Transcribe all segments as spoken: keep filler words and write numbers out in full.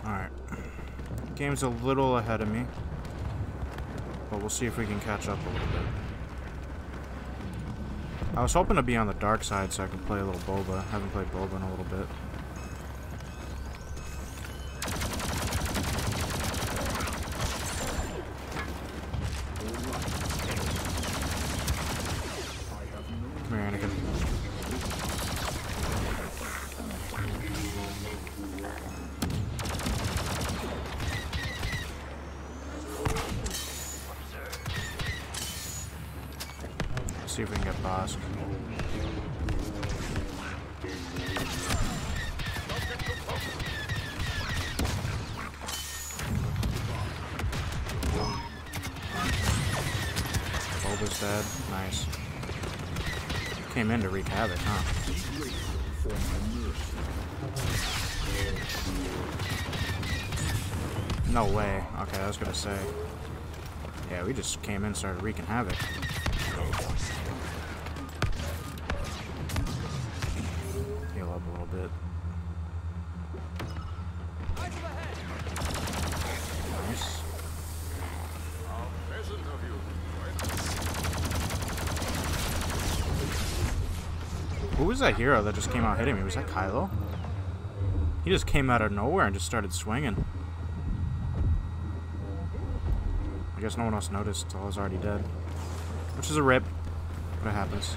Alright. Game's a little ahead of me. But we'll see if we can catch up a little bit. I was hoping to be on the dark side so I could play a little boba. I haven't played boba in a little bit. Come here, Anakin. See if we can get Bosk. Boba's dead. Nice. Came in to wreak havoc, huh? No way. Okay, I was gonna say. Yeah, we just came in and started wreaking havoc. Heal up a little bit. Nice. Who was that hero that just came out hitting me? Was that Kylo? He just came out of nowhere and just started swinging. I guess no one else noticed until I was already dead. Which is a rip, but it happens.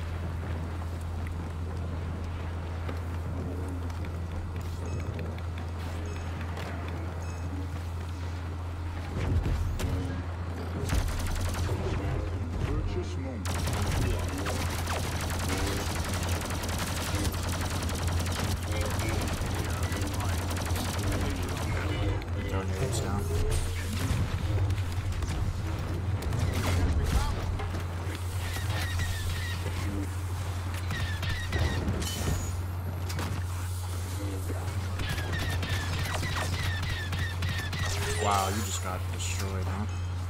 Throw nades down. Wow, you just got destroyed, huh?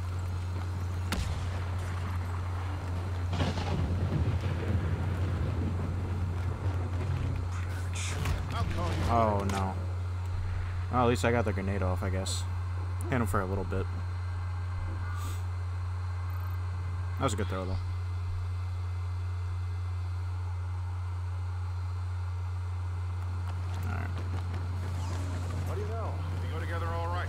Oh no. Well, at least I got the grenade off, I guess. Hit him for a little bit. That was a good throw, though. Alright. What do you know? We go together all right.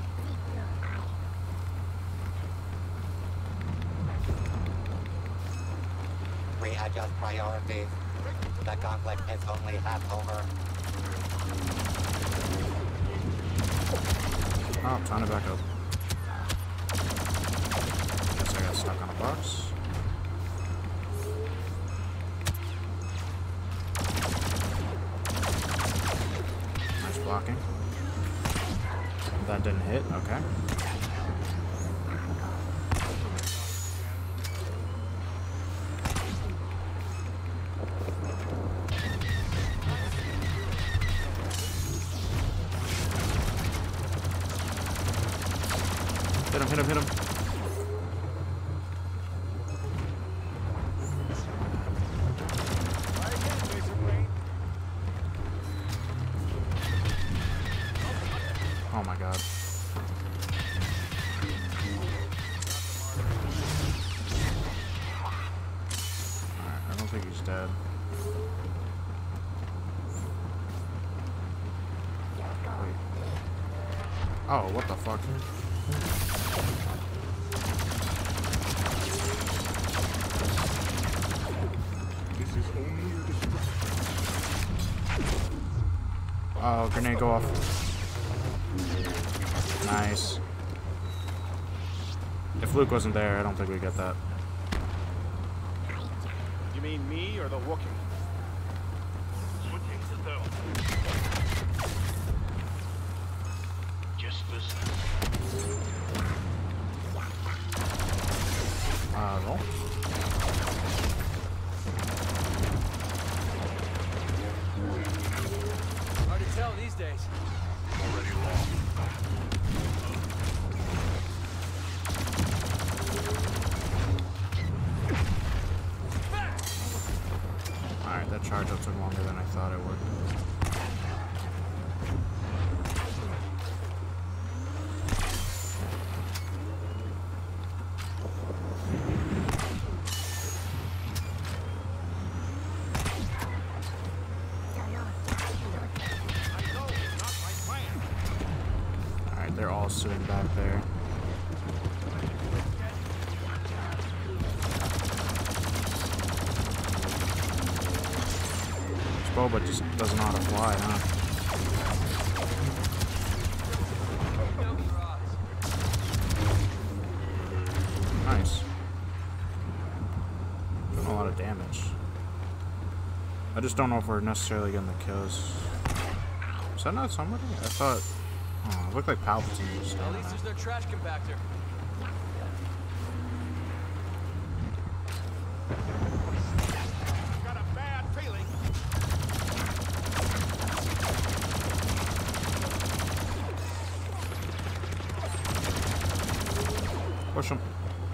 Readjust priorities. The conflict is only half over. Oh, I'm trying to back up. Guess I got stuck on a box. Nice blocking. That didn't hit, okay. Hit him, hit him, hit him. Oh my god. Alright, I don't think he's dead. Wait. Oh, what the fuck? Oh, grenade go off. Nice. If Luke wasn't there, I don't think we get that. You mean me or the Wreaking? Switching to those. Just listen. Uh, no. Hard to tell these days. Already long. Alright, that charge up took longer than I thought it would. they're all sitting back there. Boba just doesn't know how to fly, huh? Nice. Doing a lot of damage. I just don't know if we're necessarily getting the kills. Is that not somebody? I thought... Oh, it looked like Palpatine was At standing least there. there's no trash compactor. Got a bad feeling. Push him.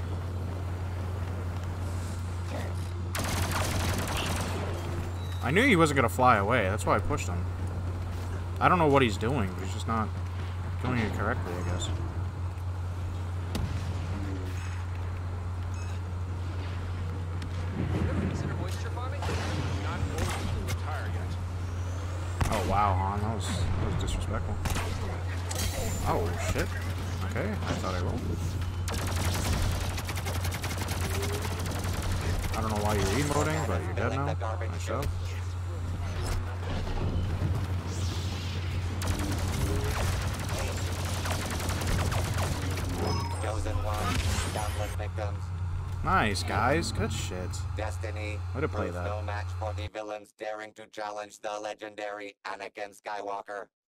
I knew he wasn't going to fly away. That's why I pushed him. I don't know what he's doing, but he's just not doing it correctly, I guess. You ever consider moisture farming? Not old enough to retire yet. Oh, wow, Han. That was, that was disrespectful. Oh, shit. Okay, I thought I rolled. I don't know why you're emoting, but you're dead now. Nice job. Chosen one, countless victims. Nice, guys. Good shit. Destiny Way to play proves that. no match for the villains daring to challenge the legendary Anakin Skywalker.